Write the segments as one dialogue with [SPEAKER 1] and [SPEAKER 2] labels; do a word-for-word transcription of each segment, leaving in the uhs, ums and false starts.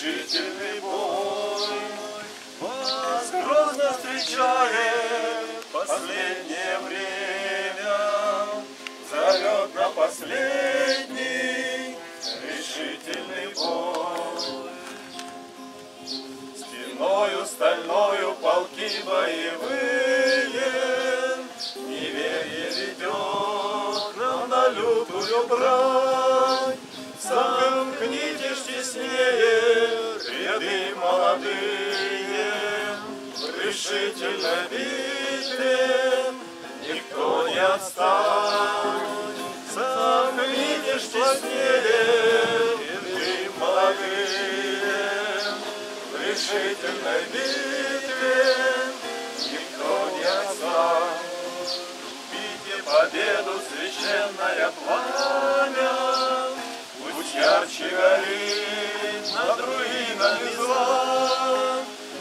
[SPEAKER 1] решительный бой. Вас грозно встречает последнее время, зовет на последний решительный бой. Стеною стальною полки боевые, неверие ведет нам на лютую брань. Сомкнитесь теснее ряды молодые, в решительной битве никто не отстанет. Сомкнитесь теснее ряды молодые, в решительной битве никто не отстанет. Бите победу, священное пламя, пусть ярче горит над руинами зла.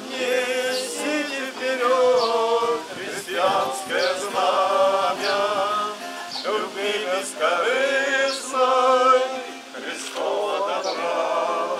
[SPEAKER 1] Несите вперед христианское знамя, любви бескорыстной Христова добра.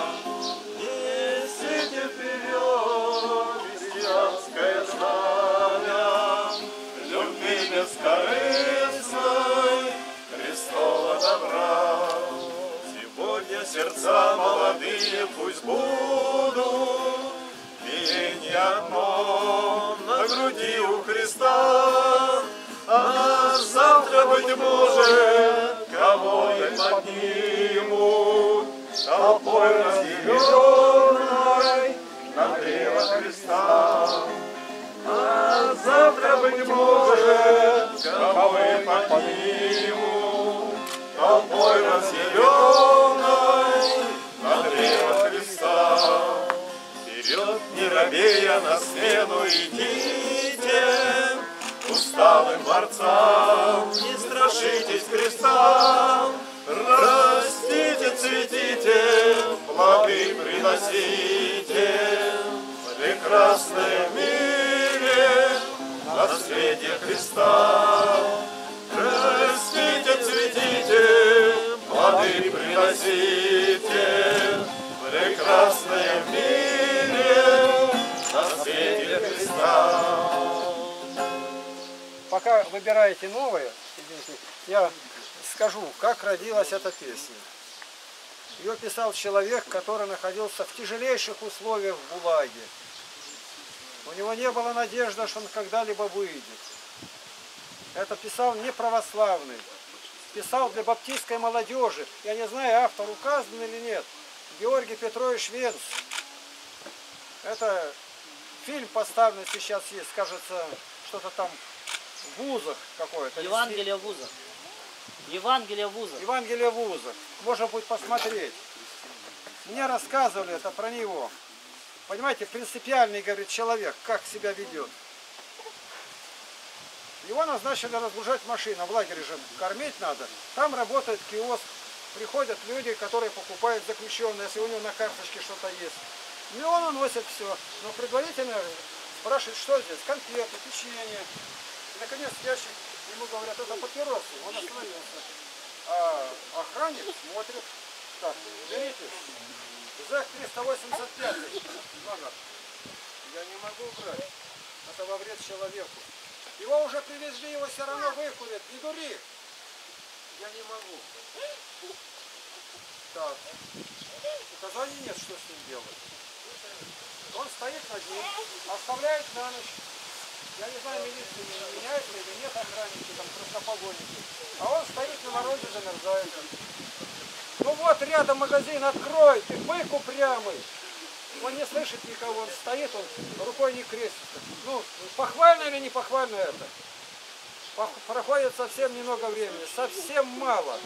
[SPEAKER 1] Несите вперед христианское знамя, любви бескорыстной Христова добра. Сегодня сердца молодые пусть будут биение одно на груди у Христа, а завтра, быть может, кого и поднимут толпой разъяренной на древо Христа. А завтра, быть может, кого и поднимут толпой разъяренной на древо Христа. Вперед, не робея, на смену идите, усталым борцам не страшитесь креста. Растите, цветите, плоды приносите, прекрасное в мире наследие Христа. Растите, цветите, плоды приносите, прекрасное в мире наследие Христа.
[SPEAKER 2] Пока выбираете новые, я скажу, как родилась эта песня. Ее писал человек, который находился в тяжелейших условиях в ГУЛАГе. У него не было надежды, что он когда-либо выйдет. Это писал не православный. Писал для баптистской молодежи. Я не знаю, автор указан или нет. Георгий Петрович Венц. Это фильм поставлен сейчас есть, кажется, что-то там в вузах какое-то.
[SPEAKER 3] Евангелие в вузах. Евангелие в вузах.
[SPEAKER 2] Евангелие в вузах. Можно будет посмотреть. Мне рассказывали это про него. Понимаете, принципиальный, говорит, человек, как себя ведет. Его назначили разгружать машину, в лагере же кормить надо. Там работает киоск, приходят люди, которые покупают заключенные, если у него на карточке что-то есть. И он уносит все. Но предварительно спрашивает, что здесь? Конфеты, печенье. И, наконец, ящик, ему говорят, это папиросы. Он остановился. А охранник смотрит. Так, берите. ЗЭК триста восемьдесят пять. Ага. Я не могу брать. Это во вред человеку. Его уже привезли, его все равно выкурят. Не дури. Я не могу. Так. Указаний нет, что с ним делать. Он стоит над ним, оставляет на ночь. Я не знаю, милиция не меняется или нет, охранники, там, краснопогонники. А он стоит на морозе, замерзает. Ну вот, рядом магазин, открой, ты бык упрямый. Он не слышит никого, он стоит, он рукой не крестится. Ну, похвально или не похвально это? Проходит совсем немного времени, совсем мало.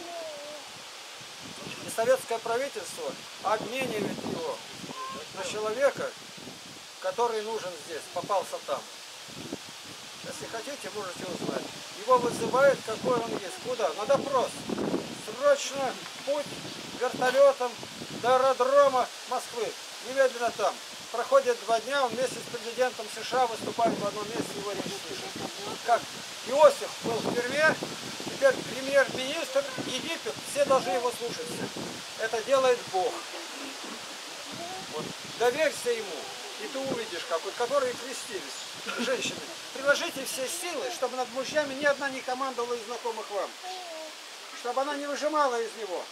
[SPEAKER 2] И советское правительство обменивает его на человека, который нужен здесь, попался там. Если хотите, можете узнать. Его вызывают, какой он есть. Куда? На допрос. Срочно путь вертолетом до аэродрома Москвы. Немедленно там. Проходит два дня, он вместе с президентом США выступает в одном месте, его речь слышит. Как Иосиф был в тюрьме, теперь премьер-министр Египет, все должны его слушаться. Это делает Бог. Вот. доверься ему, и ты увидишь, как вот, которые крестились, женщины. Приложите все силы, чтобы над мужьями ни одна не командовала из знакомых вам. Чтобы она не выжимала из него.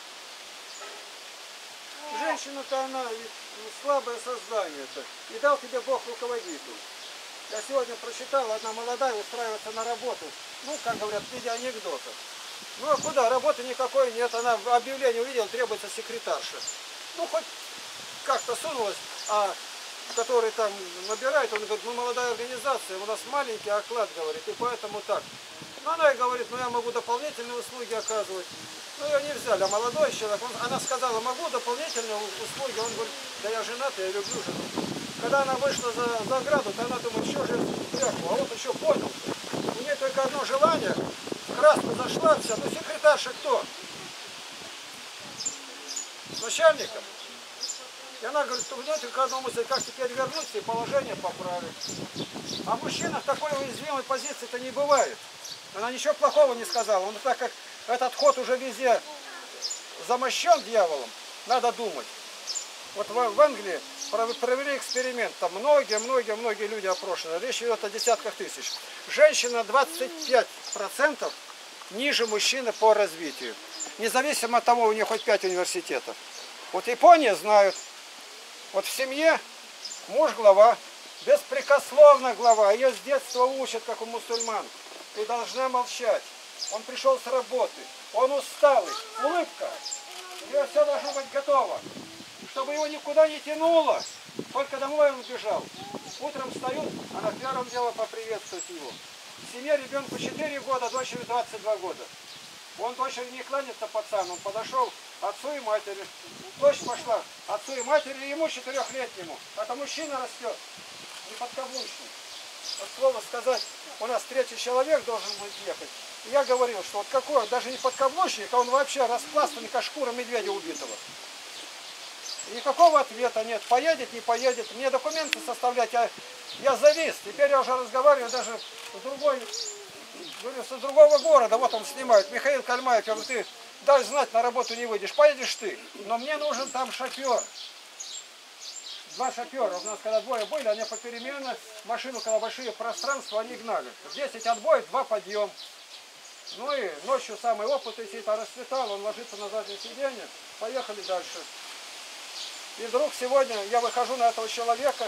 [SPEAKER 2] Женщина-то она ведь слабое создание-то. И дал тебе Бог руководитель. Я сегодня прочитал, одна молодая устраивается на работу. Ну, как говорят, в виде анекдота. Ну, а куда? Работы никакой нет. Она объявление увидела, требуется секретарша. Ну, хоть как-то сунулась, а который там набирает, он говорит, мы молодая организация, у нас маленький оклад, говорит, и поэтому так. Ну, она и говорит, ну, я могу дополнительные услуги оказывать. Ну, ее не взяли, а молодой человек, он, она сказала, могу дополнительные услуги, он говорит, да я женат, я люблю жену. Когда она вышла за, за ограду, то она думает, что же тряпку, а вот еще понял, у нее только одно желание, в краску зашла вся, ну, секретарша кто? С начальником. И она говорит, у меня только одна мысль, как теперь вернуться и положение поправить. А мужчина в такой уязвимой позиции-то не бывает. Она ничего плохого не сказала. Он так как этот ход уже везде замощен дьяволом, надо думать. Вот в, в Англии провели эксперимент, там многие-многие-многие люди опрошены. Речь идет о десятках тысяч. Женщина двадцать пять процентов ниже мужчины по развитию. Независимо от того, у нее хоть пять университетов. Вот Япония знают. Вот в семье муж глава, беспрекословно глава. Ее с детства учат, как у мусульман. Ты должна молчать. Он пришел с работы, он усталый, улыбка. У него все должно быть готово. Чтобы его никуда не тянуло. Только домой он убежал. Утром встают, она первым делом поприветствует его. В семье ребенку четыре года, дочери двадцать два года. Он дочери не кланяется пацан, он подошел отцу и матери. Дочь пошла отцу и матери, и ему четырехлетнему. Это мужчина растет, не подкаблучник. Вот слово сказать, у нас третий человек должен будет ехать. И я говорил, что вот какой, даже не подкаблучник, а он вообще распластанный, как шкура медведя убитого. И никакого ответа нет, поедет, не поедет. Мне документы составлять, я, я завис. Теперь я уже разговариваю даже с другой, говорю, с другого города. Вот он снимает, Михаил Кальмаев. Я говорю, ты дай знать, на работу не выйдешь, поедешь ты. Но мне нужен там шофер. Два шофера. У нас когда двое были, они попеременно машину, когда большие пространства, они гнали. десять отбоев, два подъем. Ну и ночью самый опытный сидит, а расцветал, он ложится на заднее сиденье. Поехали дальше. И вдруг сегодня я выхожу на этого человека,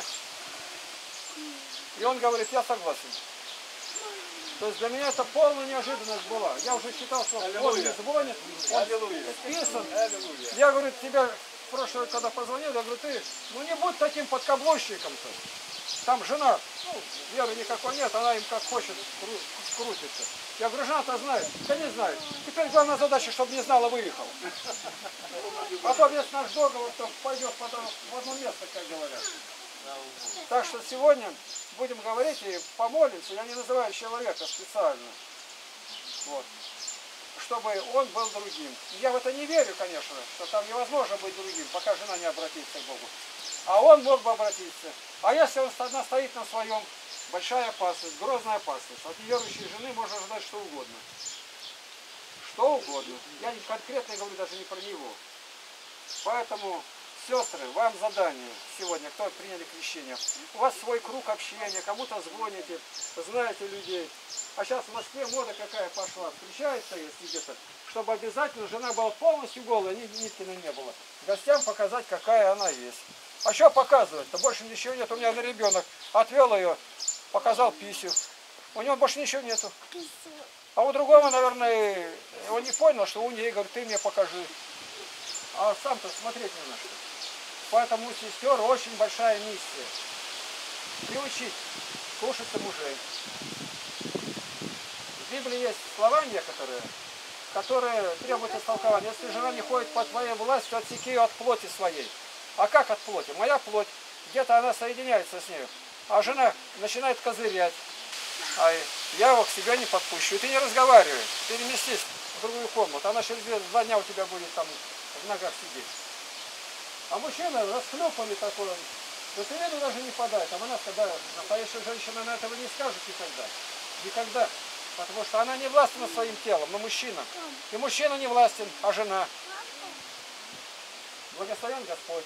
[SPEAKER 2] и он говорит, я согласен. То есть для меня это полная неожиданность была. Я уже считал, что он не звонит, он списан. Я говорю, тебя в прошлое, когда позвонил, я говорю, ты ну не будь таким подкаблучником-то. Там жена, ну, веры никакой нет, она им как хочет крутится. Я говорю, жена-то знает? Да не знает. Теперь главная задача, чтобы не знала, выехал. Потом весь наш договор пойдет в одно место, как говорят. Так что сегодня будем говорить и помолимся. Я не называю человека специально. Вот. Чтобы он был другим. Я в это не верю, конечно, что там невозможно быть другим, пока жена не обратится к Богу. А он мог бы обратиться. А если он одна стоит на своем, большая опасность, грозная опасность. От неверующей жены можно ожидать что угодно. Что угодно. Я не конкретно говорю даже не про него. Поэтому, сестры, вам задание сегодня, кто приняли крещение. У вас свой круг общения, кому-то звоните, знаете людей. А сейчас в Москве мода какая пошла. Встречается, если где-то, чтобы обязательно жена была полностью голая, ни Ниткина не было. Гостям показать, какая она есть. А что показывать-то? Больше ничего нет. У меня ребенок отвел ее, показал писю. У него больше ничего нету. А у другого, наверное, он не понял, что у нее, говорит, ты мне покажи. А сам-то смотреть не на что. Поэтому у сестер очень большая миссия. Приучить слушаться мужей. В Библии есть слова некоторые, которые требуют истолкования. Если жена не ходит по твоей власти, то отсеки ее от плоти своей. А как от плоти? Моя плоть, где-то она соединяется с ней. А жена начинает козырять. А я его к себе не подпущу. И ты не разговаривай. Переместись в другую комнату. Она через два дня у тебя будет там в ногах сидеть. А мужчина расхлепанный такой. Да ты виду даже не подай. Там она, когда настоящая женщина, она этого не скажет никогда. Никогда. Потому что она не властна своим телом, но мужчина. И мужчина не властен, а жена. Благословен Господь.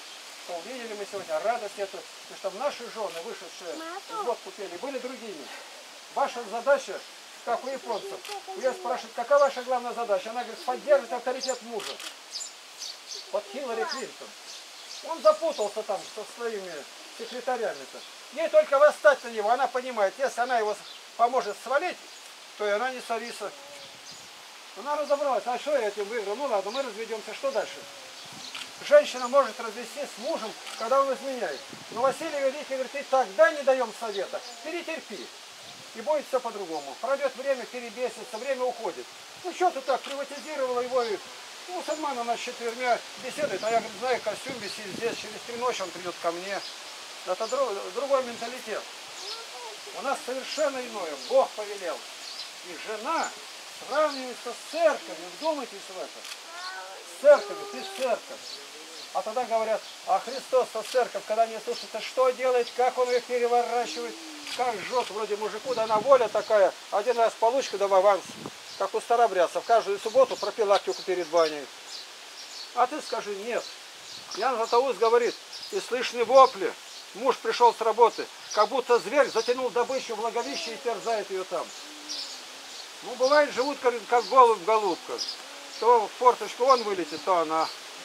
[SPEAKER 2] что увидели мы сегодня радость эту, потому что наши жены, вышедшие из год купели, были другими. Ваша задача, как у японцев, ее спрашивают, какая ваша главная задача? Она говорит, поддерживать авторитет мужа. Вот Хиллари Клинтон. Он запутался там со своими секретарями-то. Ей только восстать на него, она понимает, если она его поможет свалить, то и она не царица. Она разобралась, а что я этим выиграл? Ну ладно, мы разведемся, что дальше? Женщина может развестись с мужем, когда он изменяет. Но Василий Великий говорит, и тогда не даем совета, перетерпи. И будет все по-другому. Пройдет время, перебесится, время уходит. Ну что ты так, приватизировала его, и мусульман у нас четверня беседует, а я говорю, знаю, костюм висит здесь, через три ночи он придет ко мне. Это друг, другой менталитет. У нас совершенно иное. Бог повелел. И жена сравнивается с церковью. Вдумайтесь в это. С церковью, ты церковь. А тогда говорят, а Христос-то церковь, когда не слушается, что делает, как он ее переворачивает, как жжет, вроде мужику, да она воля такая, один раз получка да в аванс, как у старобрядцев, каждую субботу профилактику перед баней. А ты скажи, нет. Ян Златоуст говорит, и слышны вопли, муж пришел с работы, как будто зверь затянул добычу в влагалище и терзает ее там. Ну, бывает, живут как голубь голубка. То в форточку он вылетит, то она.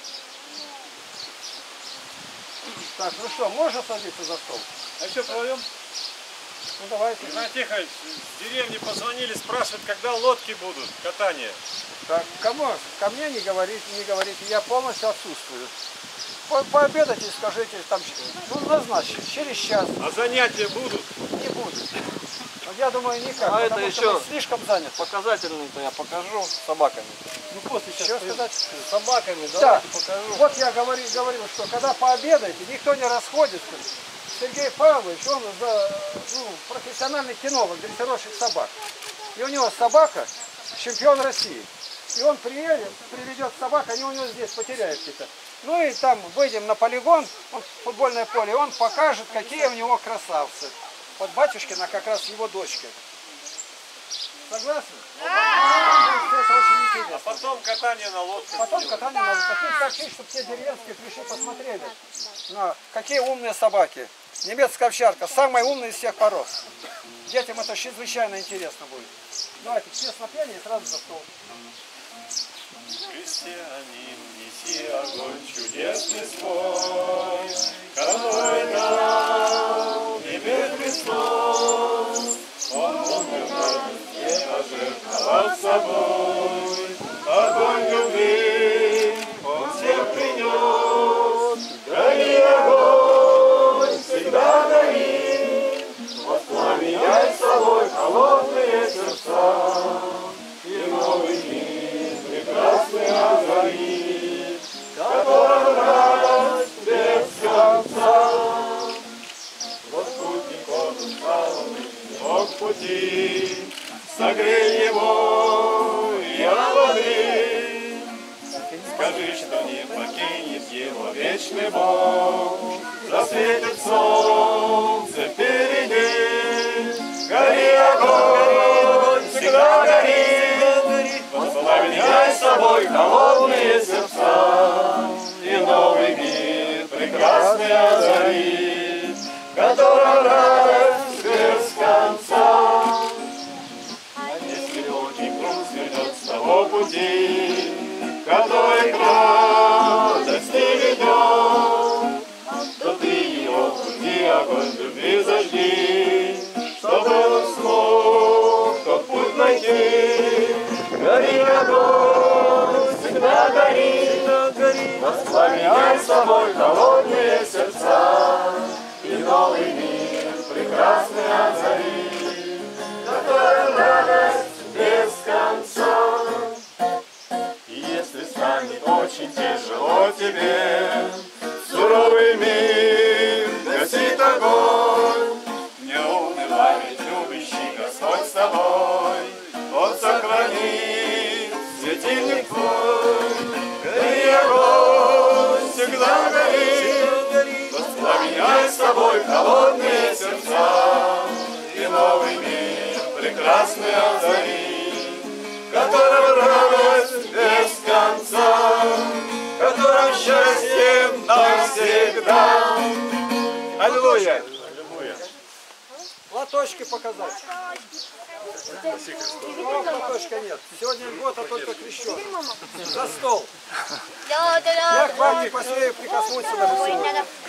[SPEAKER 2] Так, ну что, можно садиться за стол?
[SPEAKER 1] А что, проведем?
[SPEAKER 2] Ну давайте.
[SPEAKER 1] Игнатий Тихонович, с деревни позвонили, спрашивают, когда лодки будут, катание.
[SPEAKER 2] Так, кому? Ко мне не говорите, не говорите, я полностью отсутствую. По пообедайте, скажите, там, ну назначь, через час.
[SPEAKER 1] А занятия будут?
[SPEAKER 2] Не будет. Вот я думаю, никак,
[SPEAKER 4] А это
[SPEAKER 2] потому
[SPEAKER 4] еще
[SPEAKER 2] что мы слишком заняты.
[SPEAKER 4] показательный-то я покажу с собаками.
[SPEAKER 1] Ну после
[SPEAKER 2] Что
[SPEAKER 1] сейчас
[SPEAKER 2] сказать?
[SPEAKER 4] С собаками,
[SPEAKER 2] Да,
[SPEAKER 4] давайте покажу.
[SPEAKER 2] вот я говорил, говорил, что когда пообедаете, никто не расходится. Сергей Павлович, он за, ну, профессиональный кинолог, дрессировщик собак. И у него собака чемпион России. И он приедет, приведет собак, они у него здесь потеряют какие-то. Ну и там выйдем на полигон, он, футбольное поле, и он покажет, какие у него красавцы. Вот батюшкина как раз его дочка. Согласны? Да! Это очень интересно.
[SPEAKER 1] А потом катание на лодке.
[SPEAKER 2] Потом катание на лодке. Хотим сообщить, чтобы все деревенские пришли посмотрели. На какие умные собаки. Немецкая овчарка, самая умная из всех пород. Детям это чрезвычайно интересно будет. Давайте, все с напением и сразу за стол.
[SPEAKER 1] Христианин, неси огонь чудесный свой, который дал тебе Христос. Он умер и пожертвовал собой. Огонь любви он всем принес. Гори огонь, всегда гори. Воспламеняй собой холодные сердца. И новый мир прекрасный озарит, которым радость без конца. Вот путник он устал, Бог пути, согрей его и ободри. Скажи, что не покинет его вечный Бог. Засветит солнце впереди. Гори огонь, всегда гори. Воспламеняй собой холодные сердца. И новый мир прекрасный озарит, которым радость без конца. Если путник вдруг свернет с того пути, который к радости ведет, то ты его пути огонь любви зажги, чтобы он смог тот путь найти. Гори огонь, всегда гори, воспламеняй собой холодные сердца. И новый мир прекрасный озари, которым радость без конца. И если станет очень тяжело тебе, суровый мир гасит огонь, не унывай, ведь любящий Господь с тобой. Он сохранит светильник твой. Гори огонь, всегда гори.
[SPEAKER 2] Аллилуйя.
[SPEAKER 1] Аллилуйя.
[SPEAKER 2] Лоточки показать. Ну, лоточка нет. Сегодня год, а только крещен. За стол. Я к вам не посмею прикоснуться даже сегодня.